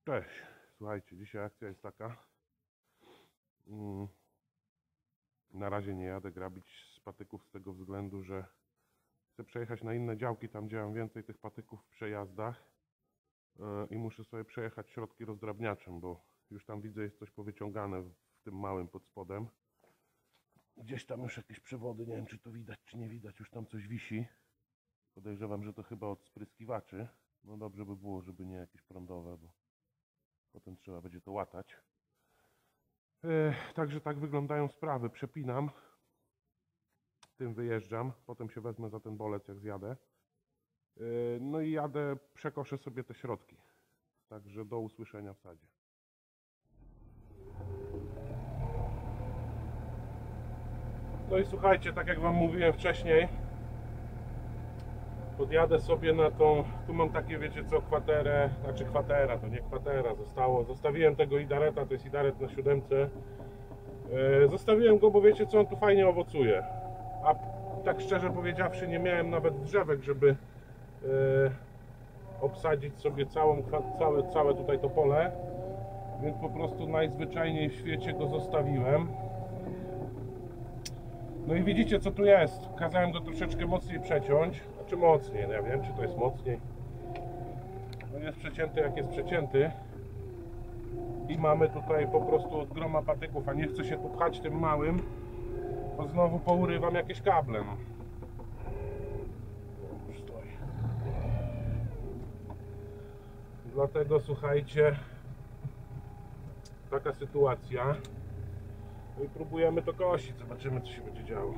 Cześć, słuchajcie, dzisiaj akcja jest taka. Na razie nie jadę grabić z patyków z tego względu, że chcę przejechać na inne działki, tam gdzie mam więcej tych patyków w przejazdach i muszę sobie przejechać środki rozdrabniaczem, bo już tam widzę, jest coś powyciągane w tym małym pod spodem. Gdzieś tam już jakieś przewody, nie wiem czy to widać czy nie widać, już tam coś wisi. Podejrzewam, że to chyba od spryskiwaczy. No dobrze by było, żeby nie jakieś prądowe, bo potem trzeba będzie to łatać. Także tak wyglądają sprawy. Przepinam, tym wyjeżdżam, potem się wezmę za ten bolec jak zjadę. No i jadę, przekoszę sobie te środki. Także do usłyszenia w sadzie. No i słuchajcie, tak jak wam mówiłem wcześniej, podjadę sobie na tą, tu mam takie, wiecie co, kwaterę, znaczy kwatera, to nie kwatera, zostawiłem tego idareta, to jest idaret na 7. Zostawiłem go, bo wiecie co, on tu fajnie owocuje, a tak szczerze powiedziawszy nie miałem nawet drzewek, żeby obsadzić sobie całe tutaj to pole, więc po prostu najzwyczajniej w świecie go zostawiłem. No i widzicie co tu jest, kazałem go troszeczkę mocniej przeciąć, znaczy mocniej, no ja wiem czy to jest mocniej. No jest przecięty jak jest przecięty i mamy tutaj po prostu od groma patyków, a nie chcę się tu pchać tym małym, bo znowu pourywam jakieś kable. No. Już stoi. Dlatego słuchajcie, taka sytuacja. No i próbujemy to kosić, zobaczymy co się będzie działo.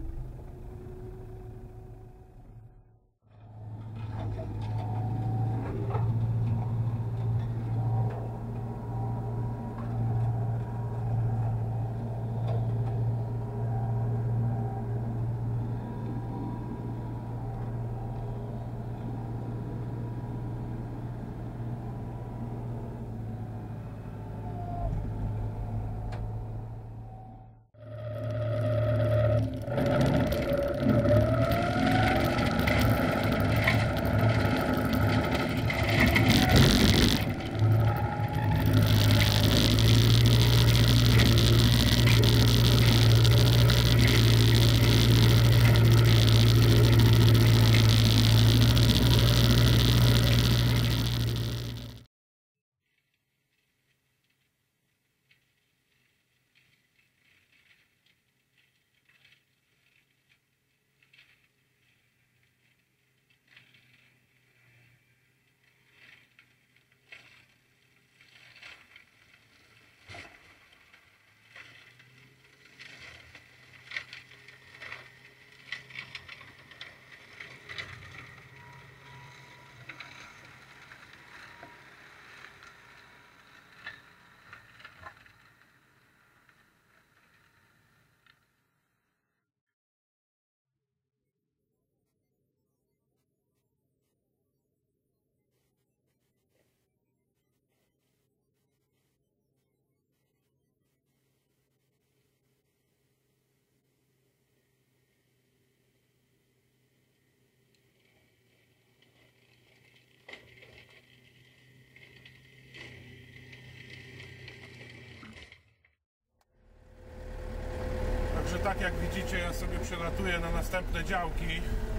Także tak jak widzicie, ja sobie przelatuję na następne działki.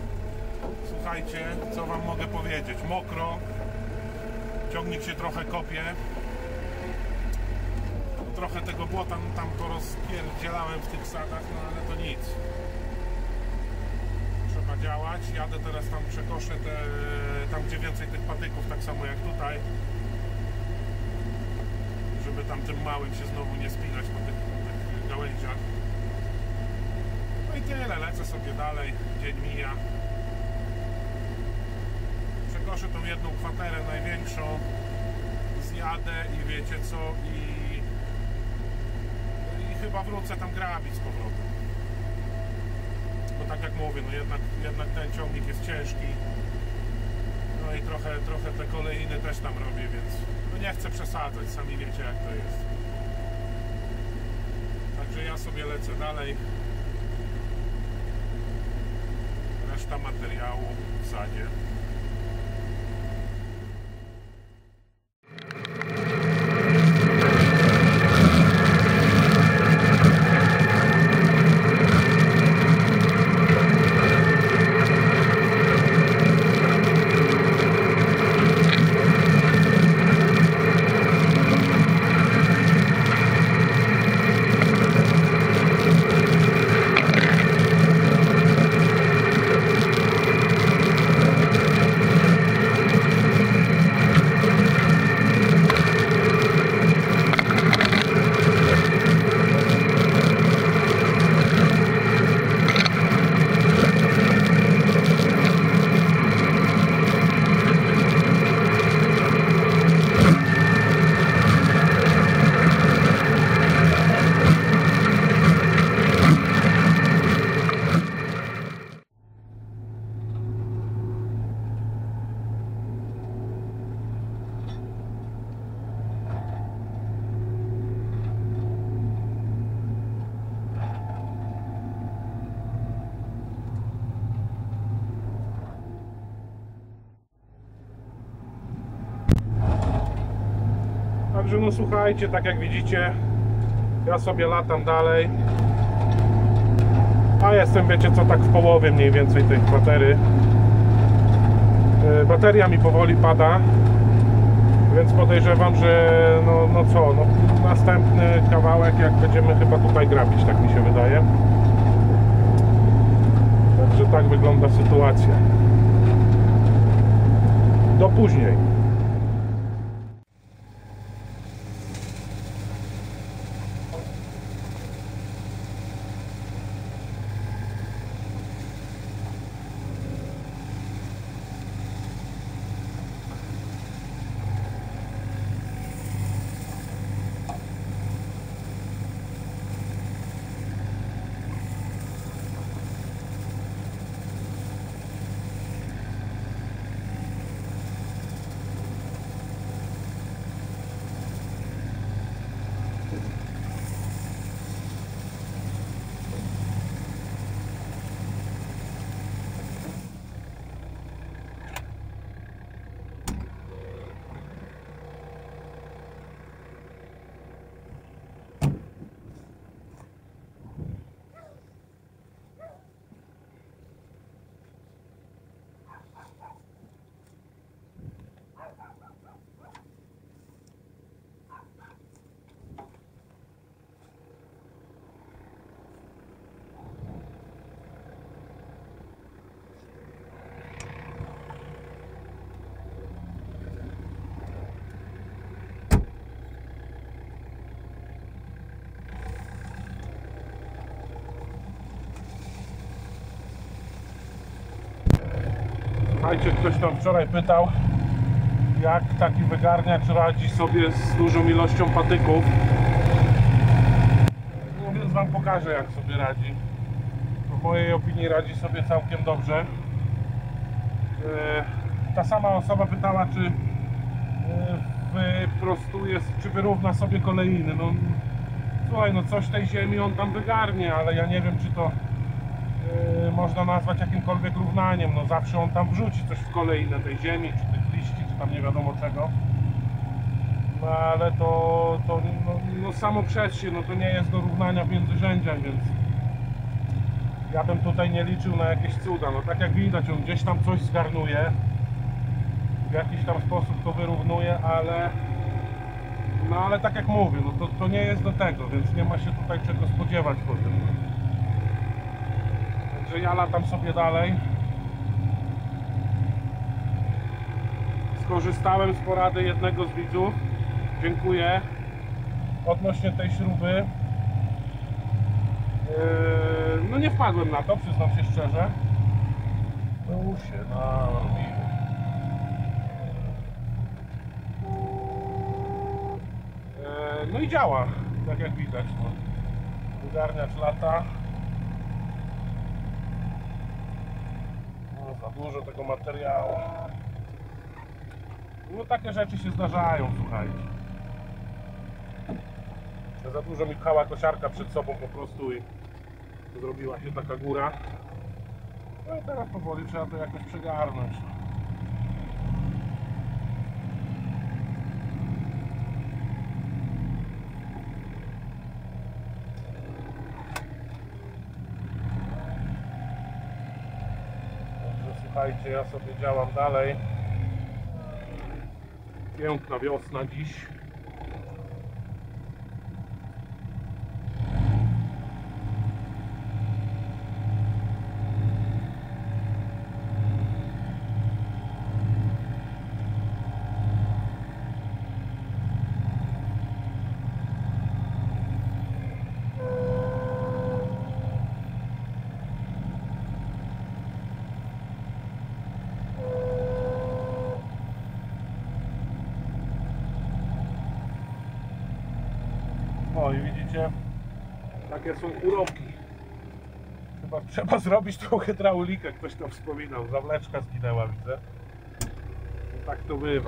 Słuchajcie, co wam mogę powiedzieć? Mokro, ciągnik się trochę kopie. Trochę tego błota tam porozpierdzielałem w tych sadach, no ale to nic. Trzeba działać. Jadę teraz tam, przekoszę tam gdzie więcej tych patyków, tak samo jak tutaj. Żeby tam tym małym się znowu nie spinać po tych gałęziach. No i tyle, lecę sobie dalej, dzień mija. Przekoszę tą jedną kwaterę największą, zjadę i wiecie co, i chyba wrócę tam grabić z powrotem. Bo tak jak mówię, no jednak ten ciągnik jest ciężki. No i trochę te kolejny też tam robię, więc no nie chcę przesadzać, sami wiecie jak to jest. Także ja sobie lecę dalej. Reszta materiału w sadzie. Także no słuchajcie, tak jak widzicie, ja sobie latam dalej. A jestem, wiecie co, tak w połowie mniej więcej tej baterii. Bateria mi powoli pada, więc podejrzewam, że no następny kawałek, jak będziemy chyba tutaj grabić, tak mi się wydaje. Także tak wygląda sytuacja. Do później. Słuchajcie, ktoś tam wczoraj pytał, jak taki wygarniacz radzi sobie z dużą ilością patyków. No więc wam pokażę, jak sobie radzi. W mojej opinii radzi sobie całkiem dobrze. Ta sama osoba pytała, czy wyprostuje, czy wyrówna sobie kolejny. No słuchaj, no coś tej ziemi on tam wygarnie, ale ja nie wiem, czy to można nazwać jakimkolwiek równaniem. No zawsze on tam wrzuci coś w kolejne tej ziemi, czy tych liści, czy tam nie wiadomo czego. No ale to no samo przez się, no to nie jest do równania w międzyrzędziach, więc ja bym tutaj nie liczył na jakieś cuda. No tak jak widać, on gdzieś tam coś zgarnuje, w jakiś tam sposób to wyrównuje, ale no ale tak jak mówię, no to nie jest do tego, więc nie ma się tutaj czego spodziewać po tym. Także ja latam sobie dalej. Skorzystałem z porady jednego z widzów. Dziękuję. Odnośnie tej śruby. No nie wpadłem na to, przyznam się szczerze. No się narobiło. No i działa, tak jak widać. No. Wygarniacz lata. No, za dużo tego materiału. No takie rzeczy się zdarzają, słuchajcie. Za dużo mi pchała kosiarka przed sobą po prostu i zrobiła się taka góra. No i teraz powoli trzeba to jakoś przegarnąć. Także słuchajcie, ja sobie działam dalej. Piękna wiosna dziś. O i widzicie, takie są urobki. Chyba trzeba zrobić tą hydraulikę, ktoś tam wspominał, zawleczka zginęła, widzę. No tak to bywa.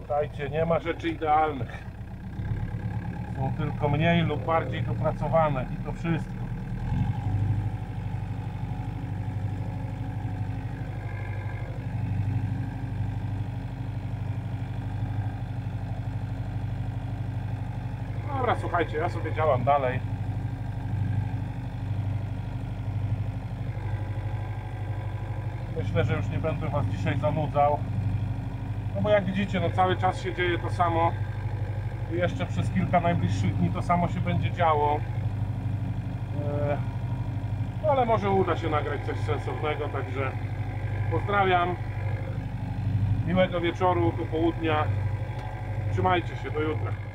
Pamiętajcie, nie ma rzeczy idealnych. Są tylko mniej lub bardziej dopracowane i to wszystko. Dobra, słuchajcie, ja sobie działam dalej. Myślę, że już nie będę Was dzisiaj zanudzał. No bo jak widzicie, no cały czas się dzieje to samo. I jeszcze przez kilka najbliższych dni to samo się będzie działo. No ale może uda się nagrać coś sensownego, także pozdrawiam. Miłego wieczoru, do południa. Trzymajcie się, do jutra.